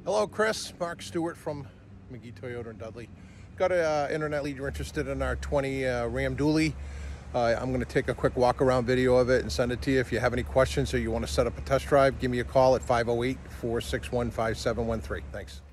Hello, Chris. Mark Stewart from McGee Toyota in Dudley. Got an internet lead. You're interested in our 20 Ram Dually. I'm going to take a quick walk around video of it and send it to you. If you have any questions or you want to set up a test drive, give me a call at 508-461-5713. Thanks.